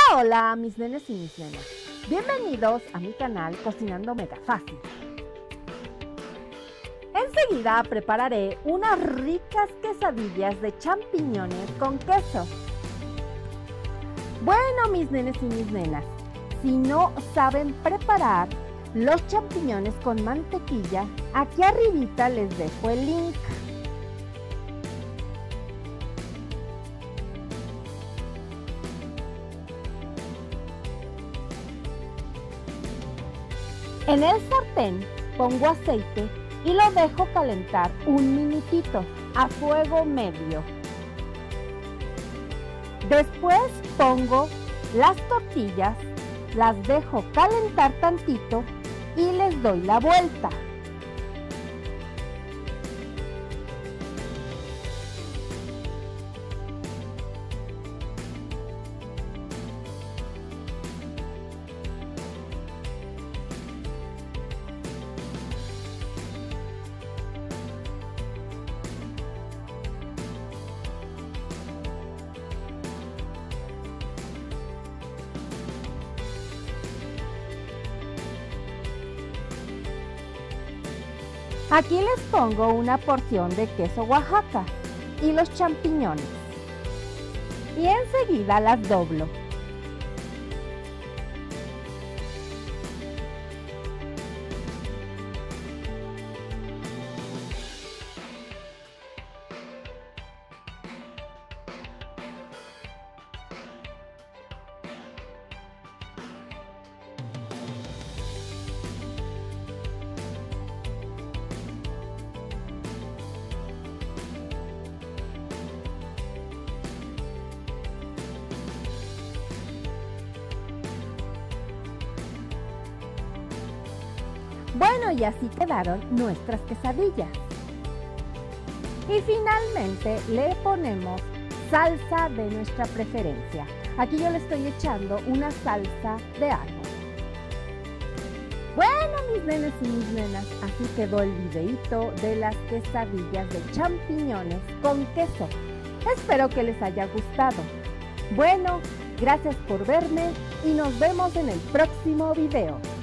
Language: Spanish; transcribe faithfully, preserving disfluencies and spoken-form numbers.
Hola, hola, mis nenes y mis nenas. Bienvenidos a mi canal Cocinando Mega Fácil. Enseguida prepararé unas ricas quesadillas de champiñones con queso. Bueno, mis nenes y mis nenas, si no saben preparar los champiñones con mantequilla, aquí arribita les dejo el link. En el sartén pongo aceite y lo dejo calentar un minutito a fuego medio. Después pongo las tortillas, las dejo calentar tantito y les doy la vuelta. Aquí les pongo una porción de queso Oaxaca y los champiñones. Y enseguida las doblo. Bueno, y así quedaron nuestras quesadillas. Y finalmente le ponemos salsa de nuestra preferencia. Aquí yo le estoy echando una salsa de árbol. Bueno, mis nenes y mis nenas, así quedó el videíto de las quesadillas de champiñones con queso. Espero que les haya gustado. Bueno, gracias por verme y nos vemos en el próximo video.